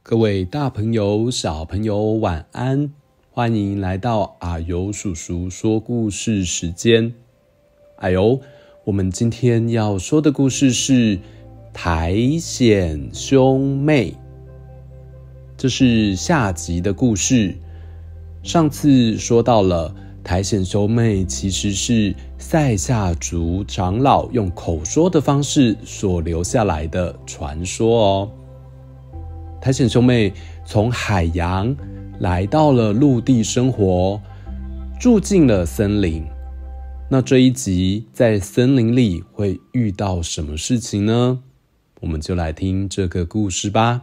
各位大朋友、小朋友晚安，欢迎来到阿尤叔叔说故事时间。我们今天要说的故事是苔藓兄妹，这是下集的故事。上次说到了苔藓兄妹其实是塞夏族长老用口说的方式所留下来的传说哦。苔藓兄妹从海洋来到了陆地生活，住进了森林。那这一集在森林里会遇到什么事情呢？我们就来听这个故事吧。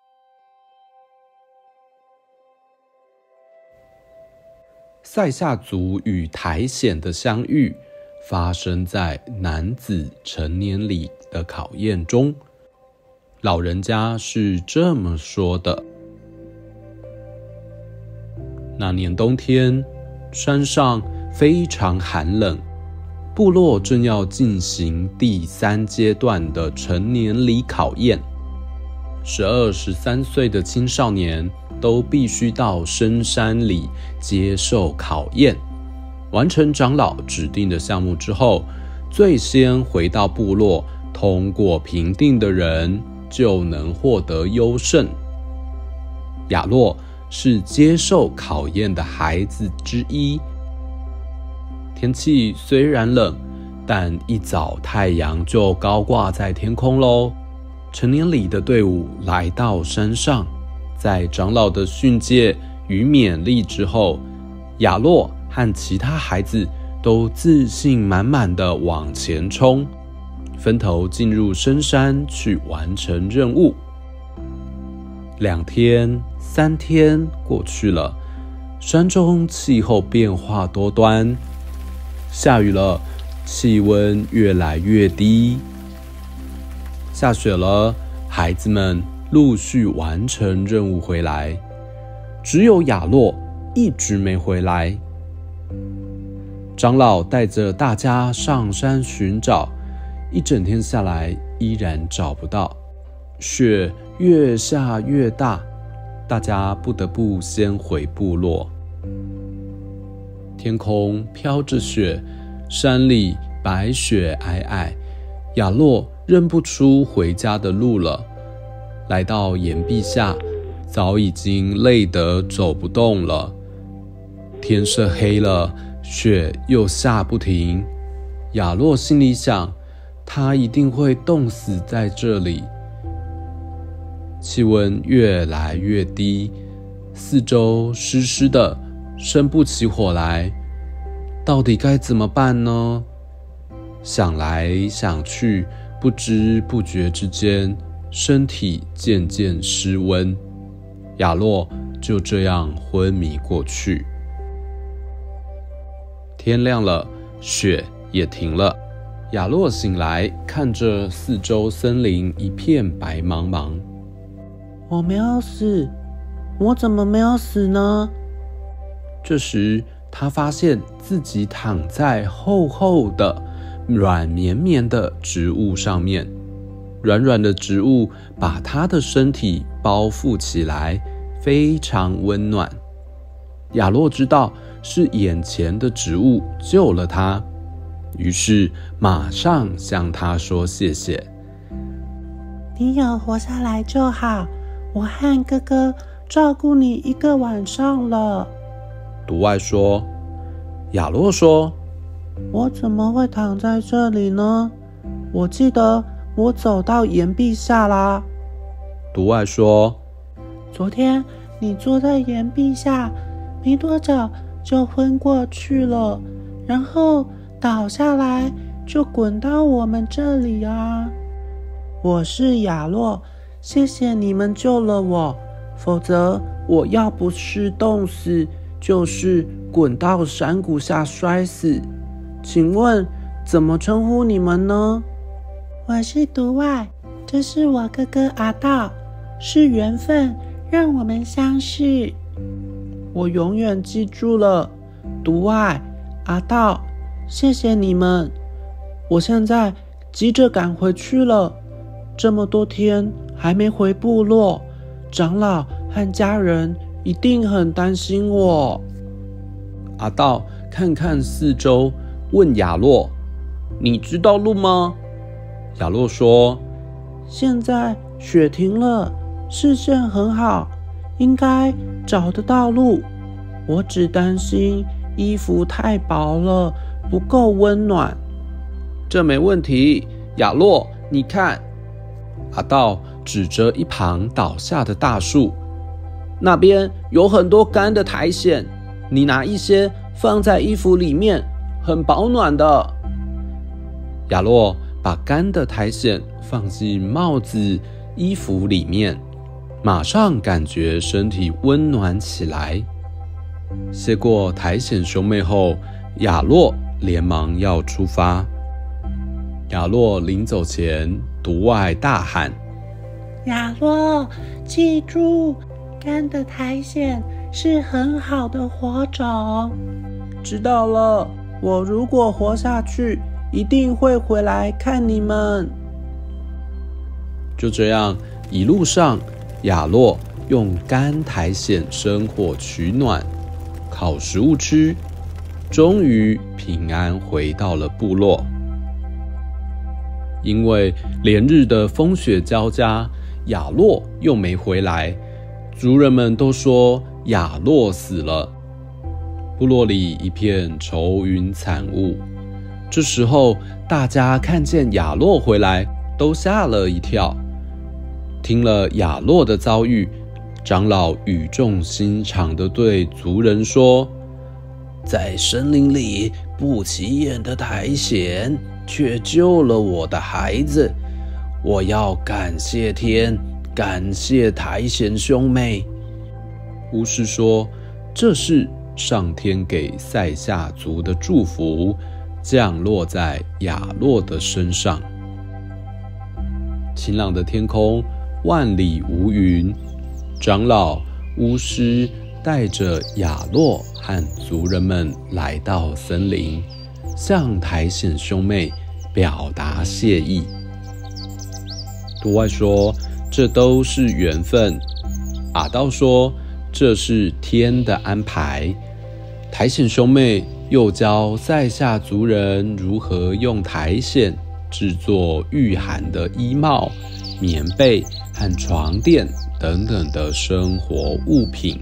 塞夏族与苔藓的相遇发生在男子成年礼的考验中。老人家是这么说的：那年冬天，山上非常寒冷，部落正要进行第3阶段的成年礼考验。12、13岁的青少年都必须到深山里接受考验，完成长老指定的项目之后，最先回到部落通过评定的人就能获得优胜。亚洛是接受考验的孩子之一。天气虽然冷，但一早太阳就高挂在天空咯。成年礼的队伍来到山上，在长老的训诫与勉励之后，亚洛和其他孩子都自信满满地往前冲，分头进入深山去完成任务。2天、3天过去了，山中气候变化多端，下雨了，气温越来越低。下雪了，孩子们陆续完成任务回来，只有亚洛一直没回来。长老带着大家上山寻找，一整天下来依然找不到，雪越下越大，大家不得不先回部落。天空飘着雪，山里白雪皑皑，亚洛认不出回家的路了。来到岩壁下，早已经累得走不动了。天色黑了，雪又下不停。亚洛心里想，他一定会冻死在这里。气温越来越低，四周湿湿的，生不起火来。到底该怎么办呢？想来想去，不知不觉之间，身体渐渐失温，亚洛就这样昏迷过去。天亮了，雪也停了。亚洛醒来，看着四周森林一片白茫茫。 我没有死，我怎么没有死呢？ 这时他发现自己躺在厚厚的软绵绵的植物上面，软软的植物把他的身体包覆起来，非常温暖。亚洛知道是眼前的植物救了他，于是马上向他说谢谢。 你有活下来就好，我和哥哥照顾你1个晚上了。 独爱说。亚洛说， 我怎么会躺在这里呢？我记得我走到岩壁下啦。 独爱说， 昨天你坐在岩壁下，没多久就昏过去了，然后倒下来就滚到我们这里啊。我是亚洛，谢谢你们救了我，否则我要不是冻死，就是滚到山谷下摔死。请问怎么称呼你们呢？我是独爱，这是我哥哥阿道，是缘分让我们相识。我永远记住了，独爱、阿道，谢谢你们。我现在急着赶回去了，这么多天还没回部落， 长老和家人一定很担心我。 阿道看看四周，问亚洛：“你知道路吗？”亚洛说：“ 现在雪停了，视线很好，应该找得到路。我只担心衣服太薄了，不够温暖。” 这没问题，亚洛，你看。阿道指着一旁倒下的大树，那边有很多干的苔藓，你拿一些放在衣服里面，很保暖的。亚洛把干的苔藓放进帽子、衣服里面，马上感觉身体温暖起来。谢过苔藓兄妹后，亚洛连忙要出发。亚洛临走前独外大喊：“ 亚洛，记住，干的苔藓是很好的火种。”知道了，我如果活下去，一定会回来看你们。 就这样，一路上，亚洛用干苔藓生火取暖，烤食物吃，终于平安回到了部落。因为连日的风雪交加，亚洛又没回来，族人们都说亚洛死了。部落里一片愁云惨雾。这时候，大家看见亚洛回来，都吓了一跳。听了亚洛的遭遇，长老语重心长地对族人说：“在森林里不起眼的苔藓，却救了我的孩子，我要感谢天，感谢苔藓兄妹。”巫师说，这是上天给塞夏族的祝福，降落在亚洛的身上。晴朗的天空，万里无云。长老、巫师带着亚洛和族人们来到森林，向苔藓兄妹表达谢意。独外说，这都是缘分。阿道说，这是天的安排。苔藓兄妹又教塞夏族人如何用苔藓制作御寒的衣帽、棉被和床垫等等的生活物品。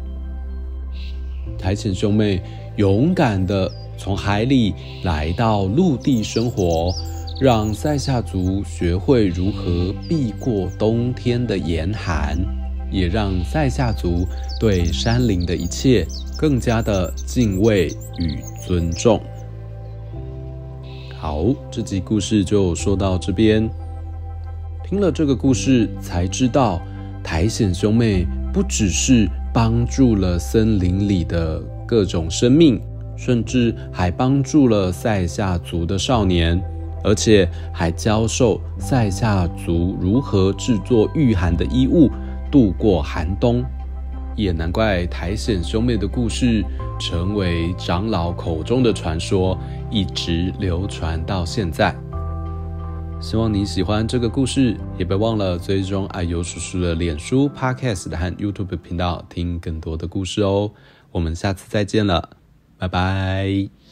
苔藓兄妹勇敢地从海里来到陆地生活，让塞夏族学会如何避过冬天的严寒，也让塞夏族对山林的一切更加的敬畏与尊重。好，这集故事就说到这边。听了这个故事，才知道苔藓兄妹不只是帮助了森林里的各种生命，甚至还帮助了塞夏族的少年，而且还教授塞夏族如何制作御寒的衣物，度过寒冬。也难怪苔藓兄妹的故事成为长老口中的传说，一直流传到现在。希望你喜欢这个故事，也别忘了追踪阿尤叔叔的脸书、Podcast 和 YouTube 频道，听更多的故事哦。我们下次再见了，拜拜。